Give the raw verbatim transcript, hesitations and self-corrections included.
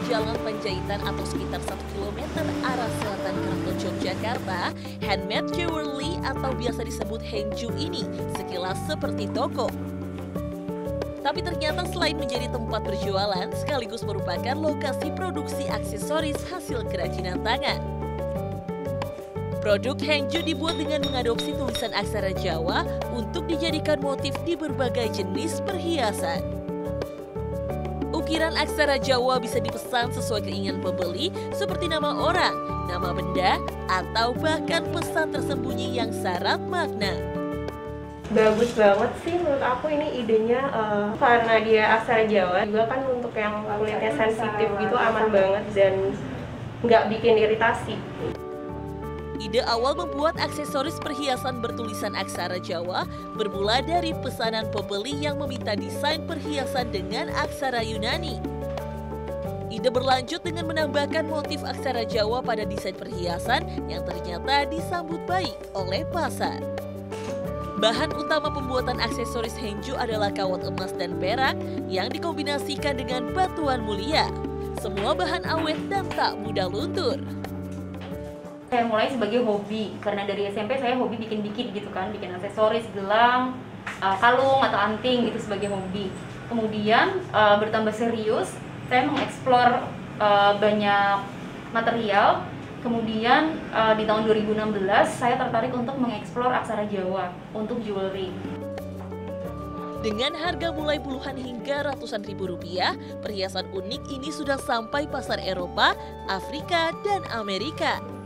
Jalan Panjaitan atau sekitar satu kilometer arah selatan Keraton Yogyakarta, Handmade Jewelry atau biasa disebut Henju ini sekilas seperti toko. Tapi ternyata selain menjadi tempat berjualan, sekaligus merupakan lokasi produksi aksesoris hasil kerajinan tangan. Produk Henju dibuat dengan mengadopsi tulisan aksara Jawa untuk dijadikan motif di berbagai jenis perhiasan. Ukiran aksara Jawa bisa dipesan sesuai keinginan pembeli seperti nama orang, nama benda, atau bahkan pesan tersembunyi yang syarat makna. Bagus banget sih menurut aku ini idenya, uh, karena dia aksara Jawa juga kan untuk yang kulitnya sensitif gitu aman banget dan nggak bikin iritasi. Ide awal membuat aksesoris perhiasan bertulisan aksara Jawa bermula dari pesanan pembeli yang meminta desain perhiasan dengan aksara Yunani. Ide berlanjut dengan menambahkan motif aksara Jawa pada desain perhiasan yang ternyata disambut baik oleh pasar. Bahan utama pembuatan aksesoris Henju adalah kawat emas dan perak yang dikombinasikan dengan batuan mulia. Semua bahan awet dan tak mudah luntur. Saya mulai sebagai hobi, karena dari S M P saya hobi bikin-bikin gitu kan, bikin aksesoris, gelang, kalung atau anting gitu sebagai hobi. Kemudian bertambah serius, saya mengeksplor banyak material. Kemudian di tahun dua ribu enam belas saya tertarik untuk mengeksplor aksara Jawa untuk jewelry. Dengan harga mulai puluhan hingga ratusan ribu rupiah, perhiasan unik ini sudah sampai pasar Eropa, Afrika, dan Amerika.